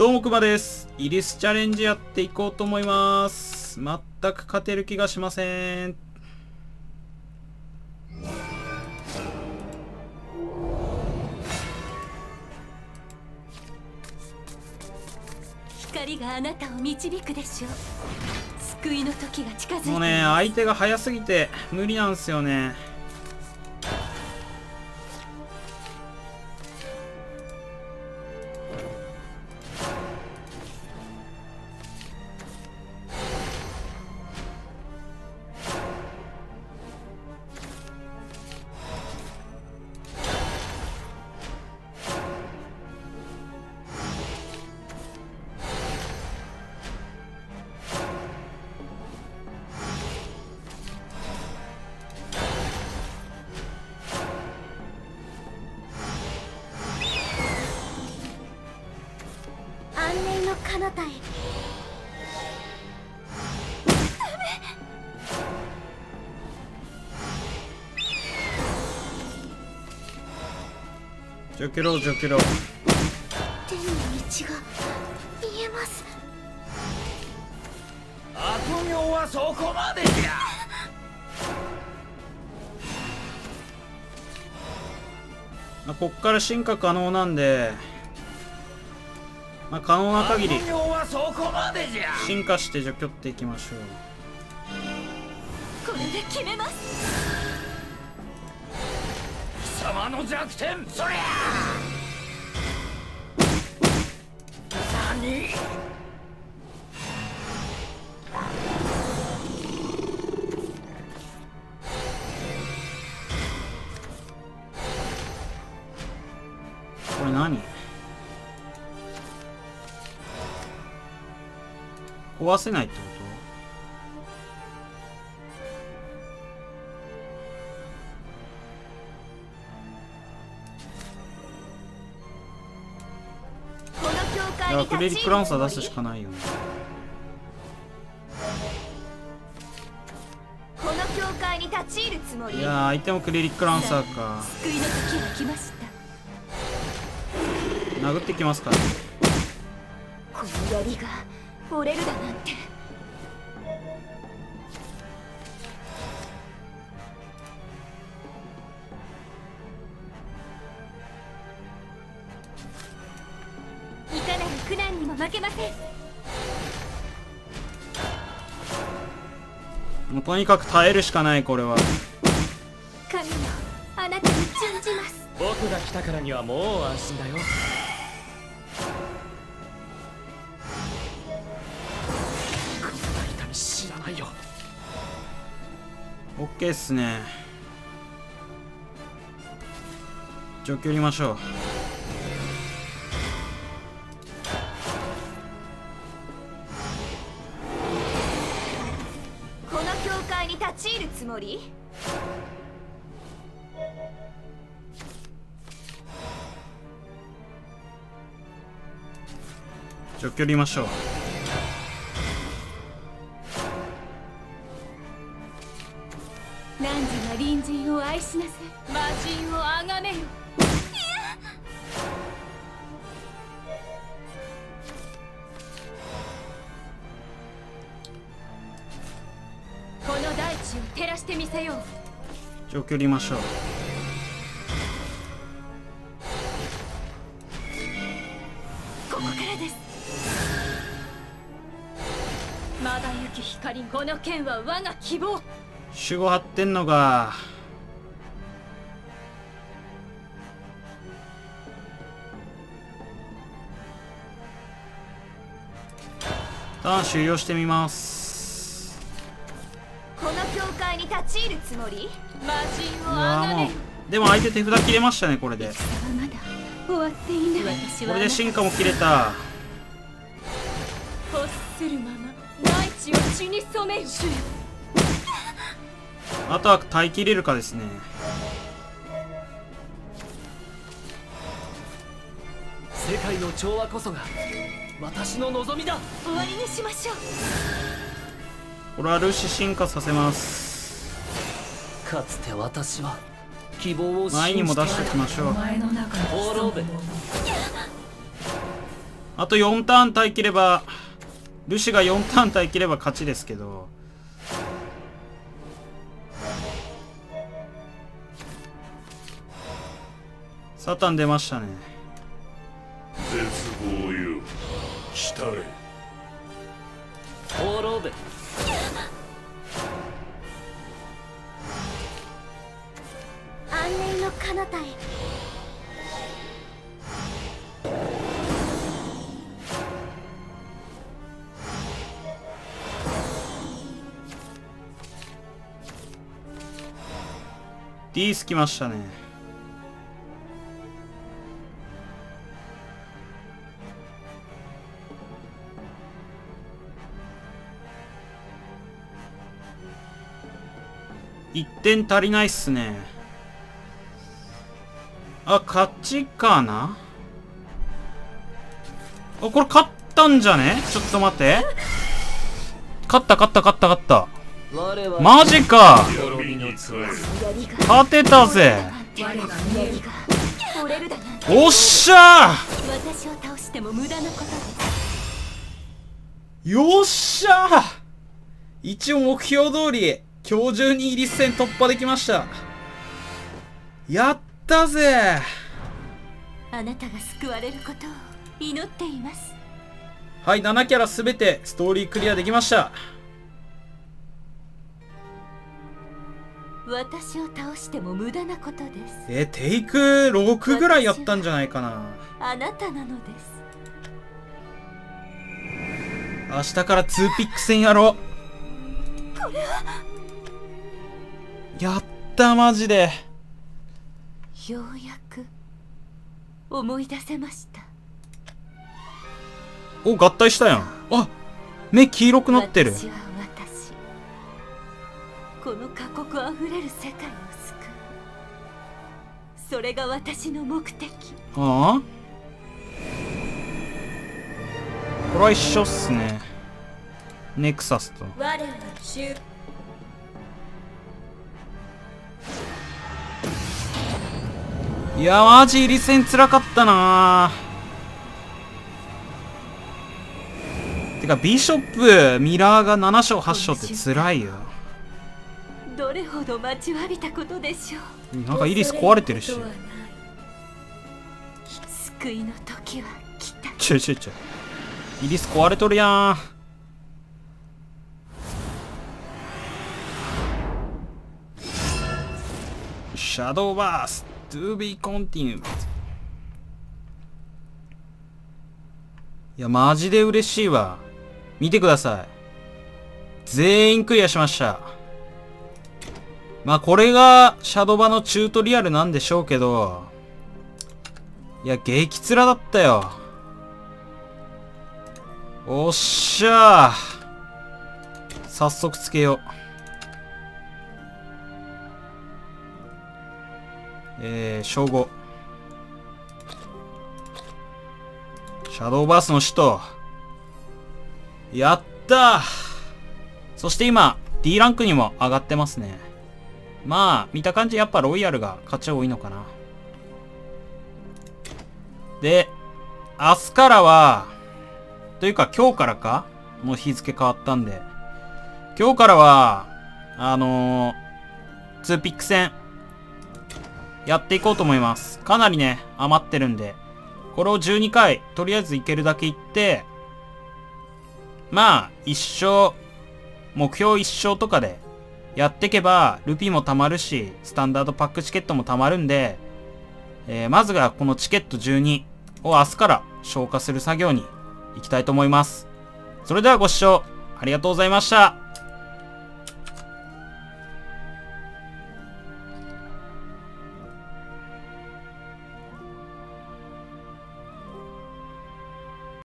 どうもくまです。イリスチャレンジやっていこうと思います。全く勝てる気がしません。 光があなたを導くでしょう。救いの時が近づいています。 もうね、相手が早すぎて無理なんですよね。 安寧の彼方へ。 除去ろ除去ろ。 天の道が見えます。 悪行はそこまでじゃ。 こっから進化可能なんで、可能な限り悪行はそこまでじゃ。 進化して除去っていきましょう。 これで決めます。 貴様の弱点、そりゃ何。 これ何？壊せないってこと？ この教会にクレリックランサー出すしかないよね。 この教会に立ち入るつもり。 いやー、相手もクレリックランサーか。 救いの時が来ました。 殴ってきますからね。 この槍が折れるだなんて。いかなる苦難にも負けません。 もうとにかく耐えるしかない。これは神よ、あなたに準じます。 僕が来たからにはもう安心だよ。こんな痛み知らないよ。 オッケーっすね。除去りましょう。 この教会に立ち入るつもり。 除去りましょう。 汝が隣人を愛しなさい。魔人を崇めよ。この大地を照らしてみせよう。 除去りましょう。 ここからです。まだ行き光。この剣は我が希望。 守護張ってんのか。ターン終了してみます。 この教会に立ち入るつもり。魔人をうわ崇めよ。 もうでも相手手札切れましたね。これでまだ終わっていない。私はこれで進化も切れた。 欲するまま大地を血に染めよ。 あとは耐えきれるかですね。 世界の調和こそが私の望みだ。 終わりにしましょう。 これはルシ進化させます。 かつて私は希望を前にも出しておきましょう。 滅べ。 あと4ターン耐えきれば、ルシが4ターン耐えきれば勝ちですけど。サタン出ましたね。 絶望よ、来たれ。 滅べ。 安寧の彼方へ。 ディース来ましたね。1点足りないっすね。あ、勝ちかな。あ、これ勝ったんじゃね。ちょっと待って。勝ったマジか。勝てたぜ。おっしゃ私を倒しても無駄なことです。 ー。よっしゃー。一応目標通り今日中にイリス戦突破できました。やったぜ。 あなたが救われることを祈っています。 はい、7キャラすべてストーリークリアできました。 私を倒しても無駄なことです。 テイク6ぐらいやったんじゃないかな。 あなたなのです。 明日から2ピック戦やろう。 これはやったマジで。 ようやく思い出せました。 お、合体したやん。あ、目黄色くなってる。 私は私。この過酷あふれる世界を救う。それが私の目的。 ああ、これは一緒っすね。ネクサスと。 我は主。 いやマジ入り戦つらかったな。てかビショップミラーが7勝8勝ってつらいよ。 どれほど待ちわびたことでしょう。 なんかイリス壊れてるし。 救いの時は来た。 ちょイリス壊れとるやん。シャドーバース to be continued。 いやマジで嬉しいわ。見てください、全員クリアしました。まあこれがシャドバのチュートリアルなんでしょうけど、いや激つらだったよ。おっしゃー、早速つけよう。称号シャドーバースの使徒。やったー。そして今 D ランクにも上がってますね。まあ見た感じやっぱロイヤルが勝ち多いのかな。で明日からはというか今日からか、もう日付変わったんで、今日からは2ピック戦やっていこうと思います。かなりね余ってるんで、これを12回とりあえずいけるだけいって、まあ1勝目標1勝とかでやってけばルピーも貯まるし、スタンダードパックチケットも貯まるんで、まずはこのチケット12を明日から消化する作業に行きたいと思います。それではご視聴ありがとうございました。